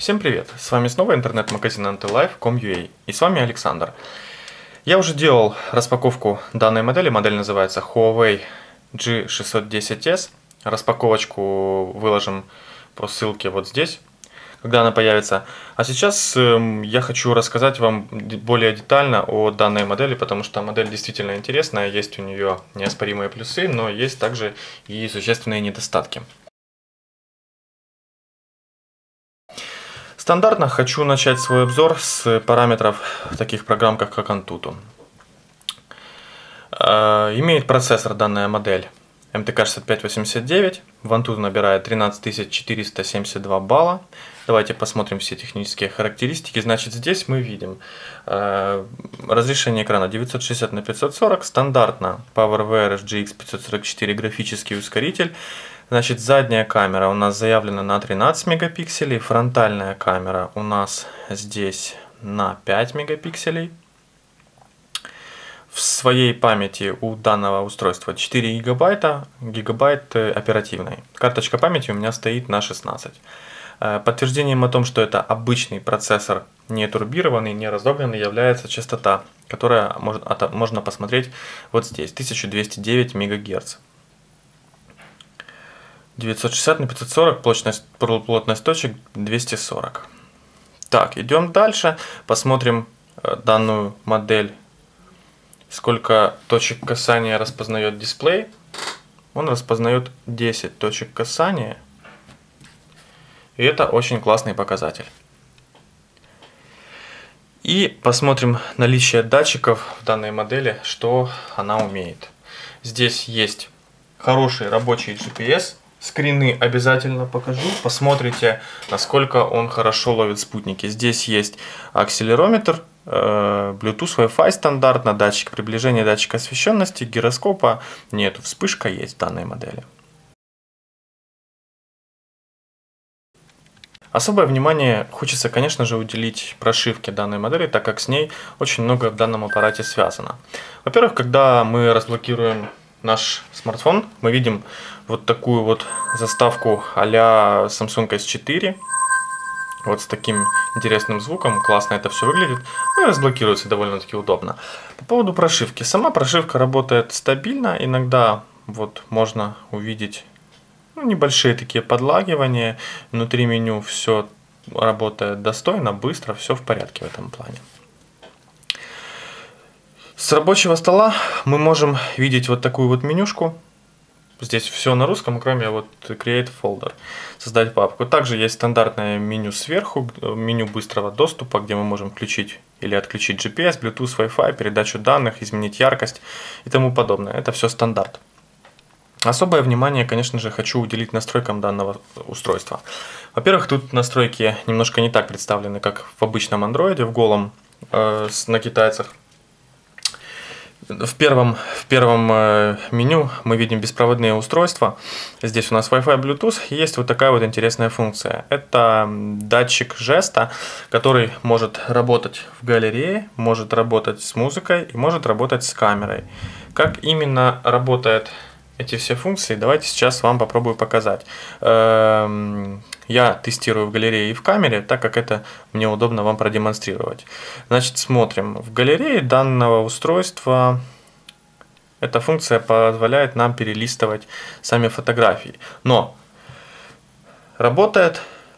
Всем привет! С вами снова интернет-магазин Antilife.com.ua и с вами Александр. Я уже делал распаковку данной модели, модель называется Huawei G610S. Распаковочку выложим по ссылке вот здесь, когда она появится. А сейчас я хочу рассказать вам более детально о данной модели, потому что модель действительно интересная, есть у нее неоспоримые плюсы, но есть также и существенные недостатки. Стандартно хочу начать свой обзор с параметров в таких программках, как Antutu. Имеет процессор данная модель MTK 6589, в Antutu набирает 13472 балла. Давайте посмотрим все технические характеристики. Значит, здесь мы видим разрешение экрана 960 на 540, стандартно PowerVR GX 544 графический ускоритель. Значит, задняя камера у нас заявлена на 13 мегапикселей, фронтальная камера у нас здесь на 5 мегапикселей. В своей памяти у данного устройства 4 гигабайт оперативной. Карточка памяти у меня стоит на 16. Подтверждением о том, что это обычный процессор, не турбированный, не разогнанный, является частота, которая можно посмотреть вот здесь, 1209 МГц. 960 на 540, плотность точек 240. Так, идем дальше, посмотрим данную модель. Сколько точек касания распознает дисплей? Он распознает 10 точек касания. И это очень классный показатель. И посмотрим наличие датчиков в данной модели, что она умеет. Здесь есть хороший рабочий GPS. Скрины обязательно покажу. Посмотрите, насколько он хорошо ловит спутники. Здесь есть акселерометр, Bluetooth, Wi-Fi стандартно, датчик приближения, датчик освещенности, гироскопа нет. Вспышка есть в данной модели. Особое внимание хочется, конечно же, уделить прошивке данной модели, так как с ней очень много в данном аппарате связано. Во-первых, когда мы разблокируем наш смартфон, мы видим вот такую вот заставку а-ля Samsung S4. Вот с таким интересным звуком. Классно это все выглядит. Ну и разблокируется довольно-таки удобно. По поводу прошивки. Сама прошивка работает стабильно. Иногда вот можно увидеть небольшие такие подлагивания. Внутри меню все работает достойно, быстро. Все в порядке в этом плане. С рабочего стола мы можем видеть вот такую вот менюшку. Здесь все на русском, кроме вот Create Folder, создать папку. Также есть стандартное меню сверху, меню быстрого доступа, где мы можем включить или отключить GPS, Bluetooth, Wi-Fi, передачу данных, изменить яркость и тому подобное. Это все стандарт. Особое внимание, конечно же, хочу уделить настройкам данного устройства. Во-первых, тут настройки немножко не так представлены, как в обычном Android, в голом на китайцах. В первом меню мы видим беспроводные устройства. Здесь у нас Wi-Fi, Bluetooth. Есть вот такая вот интересная функция. Это датчик жеста, который может работать в галерее, может работать с музыкой и может работать с камерой. Как именно работают эти все функции, давайте сейчас вам попробую показать. Я тестирую в галерее и в камере, так как это мне удобно вам продемонстрировать. Значит, смотрим. В галерее данного устройства эта функция позволяет нам перелистывать сами фотографии. Но работает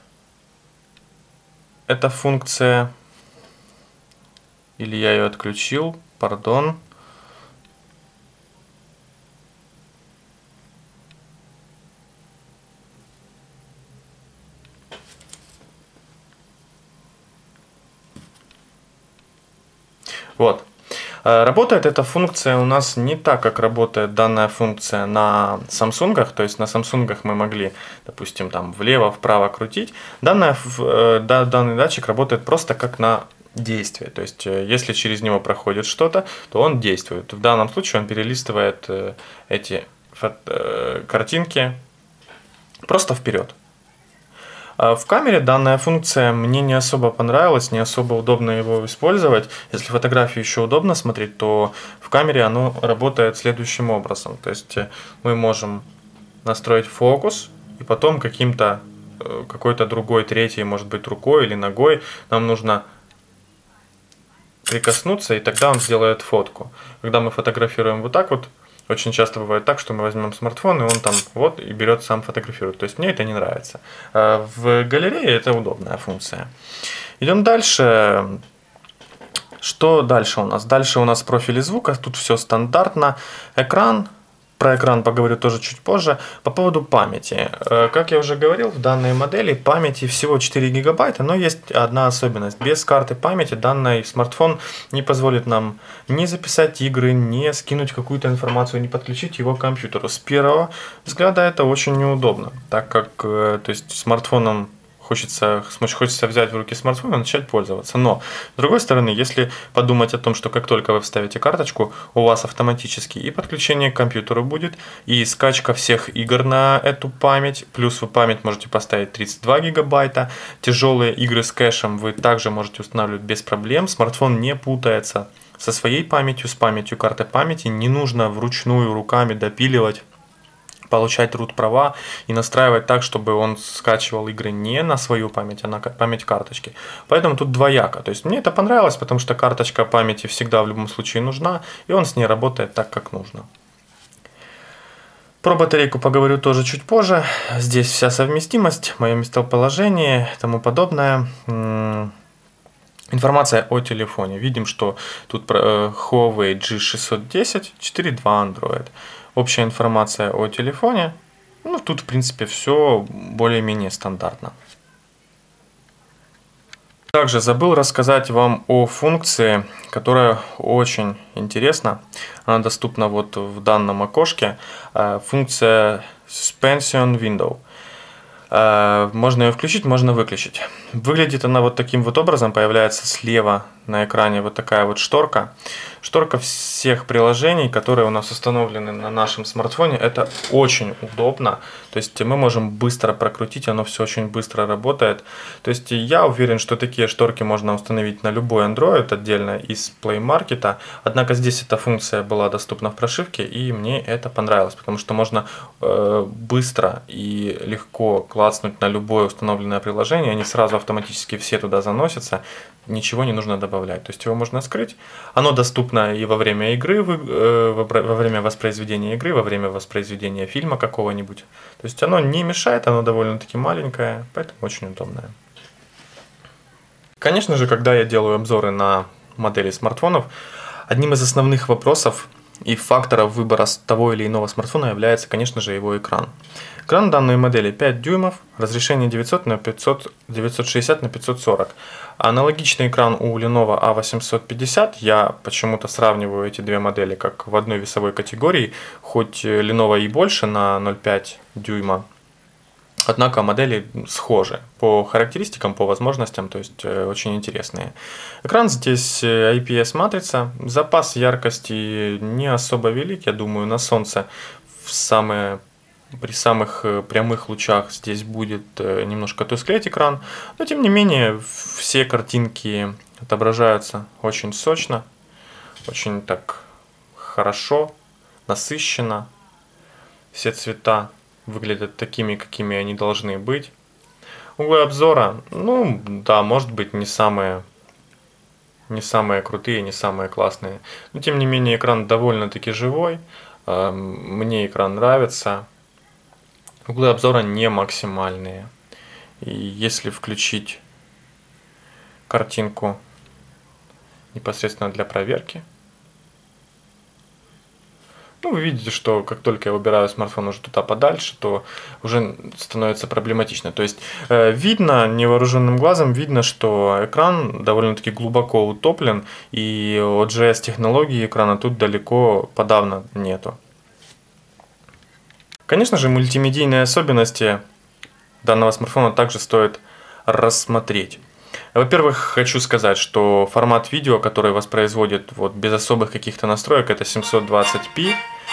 эта функция, или я ее отключил, пардон. Вот. Работает эта функция у нас не так, как работает данная функция на Samsung. То есть на Samsung мы могли, допустим, там влево-вправо крутить. Данный датчик работает просто как на действие. То есть если через него проходит что-то, то он действует. В данном случае он перелистывает эти картинки просто вперед. В камере данная функция мне не особо понравилась, не особо удобно его использовать. Если фотографию еще удобно смотреть, то в камере оно работает следующим образом. То есть мы можем настроить фокус и потом каким-то какой-то другой, третий, может быть, рукой или ногой. Нам нужно прикоснуться, и тогда он сделает фотку. Когда мы фотографируем вот так вот, очень часто бывает так, что мы возьмем смартфон, и он там вот и берет сам фотографирует. То есть мне это не нравится. А в галерее это удобная функция. Идем дальше. Что дальше у нас? Дальше у нас профили звука. Тут все стандартно. Экран. Про экран поговорю тоже чуть позже. По поводу памяти. Как я уже говорил, в данной модели памяти всего 4 гигабайта, но есть одна особенность. Без карты памяти данный смартфон не позволит нам ни записать игры, ни скинуть какую-то информацию, ни подключить его к компьютеру. С первого взгляда это очень неудобно, так как то есть смартфоном хочется взять в руки смартфон и начать пользоваться. Но, с другой стороны, если подумать о том, что как только вы вставите карточку, у вас автоматически и подключение к компьютеру будет, и скачка всех игр на эту память, плюс вы память можете поставить 32 гигабайта, тяжелые игры с кэшем вы также можете устанавливать без проблем, смартфон не путается со своей памятью, с памятью карты памяти, не нужно вручную руками допиливать, получать root права и настраивать так, чтобы он скачивал игры не на свою память, а на память карточки. Поэтому тут двояко. То есть мне это понравилось, потому что карточка памяти всегда в любом случае нужна, и он с ней работает так, как нужно. Про батарейку поговорю тоже чуть позже. Здесь вся совместимость, мое местоположение и тому подобное. Информация о телефоне. Видим, что тут Huawei G610, 4.2 Android. Общая информация о телефоне. Ну, тут, в принципе, все более-менее стандартно. Также забыл рассказать вам о функции, которая очень интересна. Она доступна вот в данном окошке. Функция Suspension Window. Можно ее включить, можно выключить. Выглядит она вот таким вот образом. Появляется слева на экране вот такая вот шторка. Шторка всех приложений, которые у нас установлены на нашем смартфоне. Это очень удобно. То есть мы можем быстро прокрутить, оно все очень быстро работает. То есть я уверен, что такие шторки можно установить на любой Android отдельно из Play Market. Однако здесь эта функция была доступна в прошивке, и мне это понравилось, потому что можно быстро и легко клацнуть на любое установленное приложение. Они сразу автоматически все туда заносятся. Ничего не нужно добавлять. То есть его можно скрыть. Оно доступно и во время игры, во время воспроизведения игры, во время воспроизведения фильма какого-нибудь. То есть оно не мешает, оно довольно-таки маленькое, поэтому очень удобное. Конечно же, когда я делаю обзоры на модели смартфонов, одним из основных вопросов и факторов выбора того или иного смартфона является, конечно же, его экран. Экран данной модели 5 дюймов, разрешение 960 на 540. Аналогичный экран у Lenovo A850. Я почему-то сравниваю эти две модели как в одной весовой категории, хоть Lenovo и больше на 0,5 дюйма. Однако модели схожи по характеристикам, по возможностям, то есть очень интересные. Экран здесь IPS матрица, запас яркости не особо велик, я думаю, на солнце при самых прямых лучах здесь будет немножко тусклеть экран, но тем не менее все картинки отображаются очень сочно, очень так хорошо, насыщенно, все цвета выглядят такими, какими они должны быть. Углы обзора, ну да, может быть не самые крутые, не самые классные, но тем не менее экран довольно-таки живой, мне экран нравится. Углы обзора не максимальные. И если включить картинку непосредственно для проверки, ну, вы видите, что как только я убираю смартфон уже туда подальше, то уже становится проблематично. То есть видно, невооруженным глазом видно, что экран довольно-таки глубоко утоплен, и OGS технологии экрана тут далеко подавно нету. Конечно же, мультимедийные особенности данного смартфона также стоит рассмотреть. Во-первых, хочу сказать, что формат видео, который воспроизводит вот без особых каких-то настроек, это 720p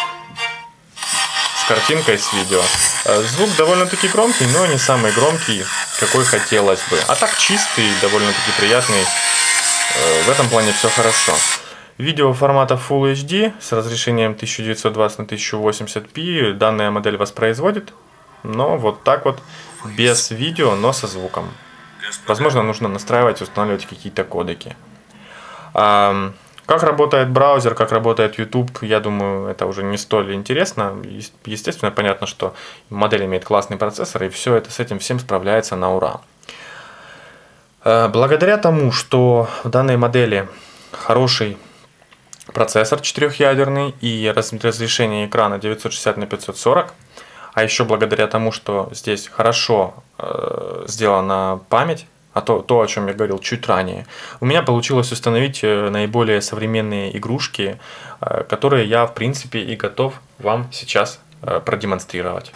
с картинкой, с видео. Звук довольно-таки громкий, но не самый громкий, какой хотелось бы. А так чистый, довольно-таки приятный. В этом плане все хорошо. Видео формата Full HD с разрешением 1920 на 1080p данная модель воспроизводит. но вот так вот, без видео, но со звуком. Возможно, нужно настраивать, устанавливать какие-то кодеки. Как работает браузер, как работает YouTube, я думаю, это уже не столь интересно. Естественно, понятно, что модель имеет классный процессор, и все это с этим всем справляется на ура. Благодаря тому, что в данной модели хороший процессор четырехъядерный и разрешение экрана 960 на 540, а еще благодаря тому, что здесь хорошо сделана память, то, о чем я говорил чуть ранее, у меня получилось установить наиболее современные игрушки, которые я, в принципе, и готов вам сейчас продемонстрировать.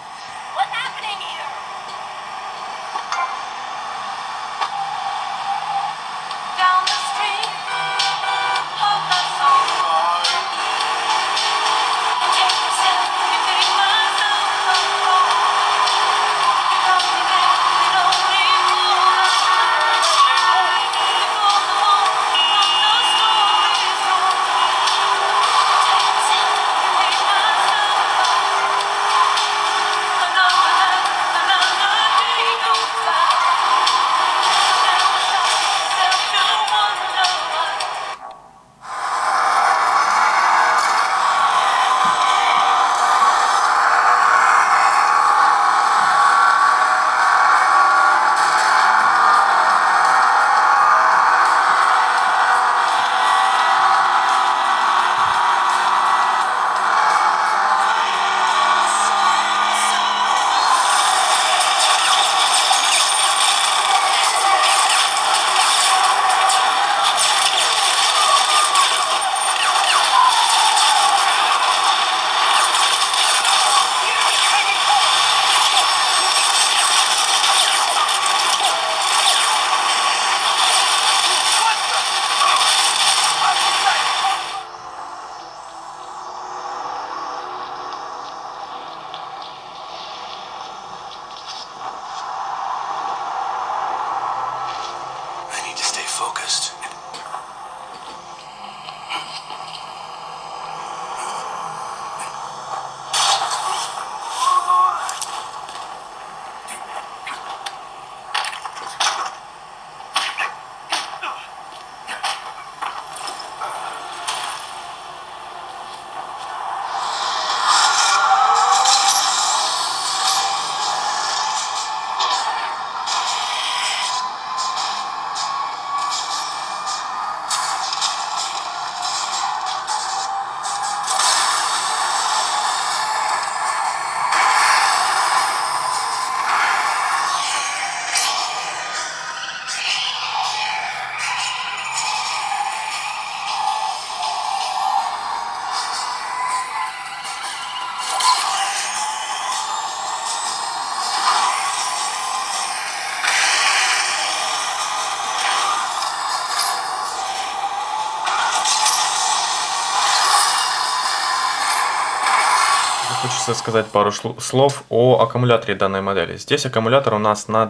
Хочется сказать пару слов о аккумуляторе данной модели. Здесь аккумулятор у нас на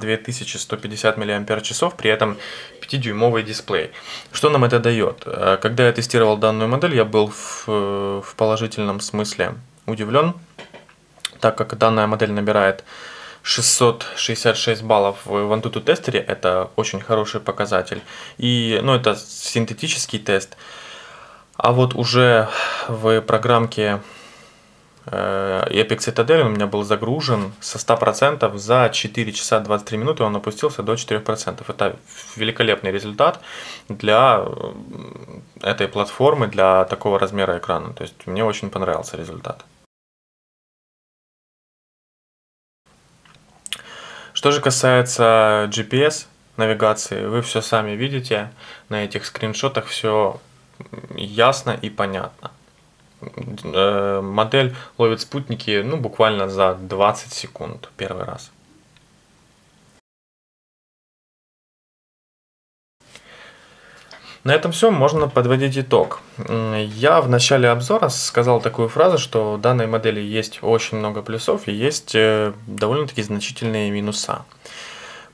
2150 мАч, при этом 5-дюймовый дисплей. Что нам это дает? Когда я тестировал данную модель, я был в положительном смысле удивлен, так как данная модель набирает 666 баллов в AnTuTu тестере, это очень хороший показатель. И, это синтетический тест. А вот уже в программке Epic Citadel у меня был загружен со 100% за 4 часа 23 минуты, он опустился до 4%. Это великолепный результат для этой платформы, для такого размера экрана. То есть мне очень понравился результат. Что же касается GPS навигации, вы все сами видите, на этих скриншотах все ясно и понятно. Модель ловит спутники буквально за 20 секунд первый раз. На этом все, можно подводить итог. Я в начале обзора сказал такую фразу, что у данной модели есть очень много плюсов и есть довольно-таки значительные минуса.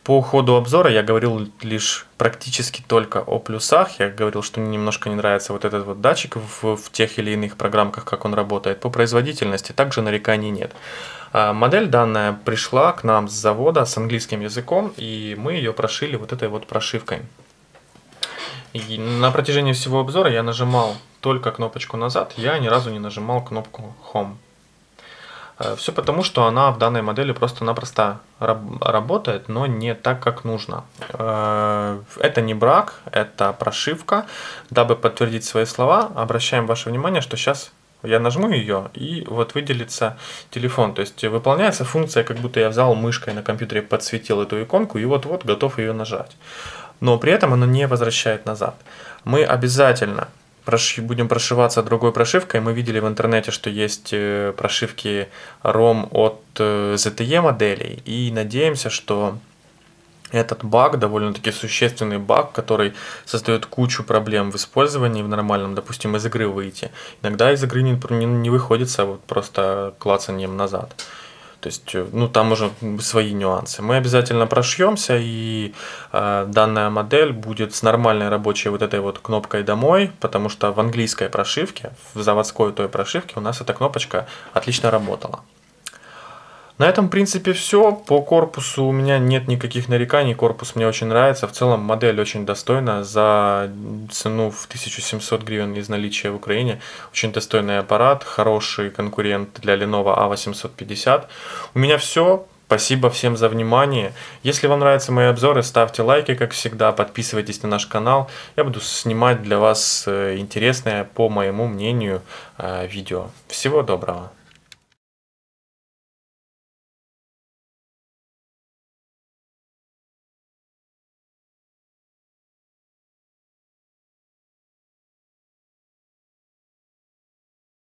По ходу обзора я говорил лишь практически только о плюсах. Я говорил, что мне немножко не нравится вот этот вот датчик в тех или иных программках, как он работает. По производительности также нареканий нет. Модель данная пришла к нам с завода с английским языком, и мы ее прошили вот этой вот прошивкой. И на протяжении всего обзора я нажимал только кнопочку назад, я ни разу не нажимал кнопку Home. Все потому, что она в данной модели просто-напросто работает, но не так, как нужно. Это не брак, это прошивка. Дабы подтвердить свои слова, обращаем ваше внимание, что сейчас я нажму ее, и вот выделится телефон. То есть выполняется функция, как будто я взял мышкой на компьютере, подсветил эту иконку и вот-вот готов ее нажать. Но при этом она не возвращает назад. Мы обязательно будем прошиваться другой прошивкой. Мы видели в интернете, что есть прошивки ROM от ZTE моделей. И надеемся, что этот баг, довольно-таки существенный баг, который создает кучу проблем в использовании в нормальном, допустим, из игры выйти. Иногда из игры не выходится вот просто клацанием назад. То есть, ну, там уже свои нюансы. Мы обязательно прошьемся, и данная модель будет с нормальной рабочей вот этой вот кнопкой «Домой», потому что в английской прошивке, в заводской той прошивке у нас эта кнопочка отлично работала. На этом, в принципе, все. По корпусу у меня нет никаких нареканий, корпус мне очень нравится. В целом модель очень достойна за цену в 1700 гривен из наличия в Украине. Очень достойный аппарат, хороший конкурент для Lenovo A850. У меня все. Спасибо всем за внимание. Если вам нравятся мои обзоры, ставьте лайки, как всегда, подписывайтесь на наш канал. Я буду снимать для вас интересное, по моему мнению, видео. Всего доброго.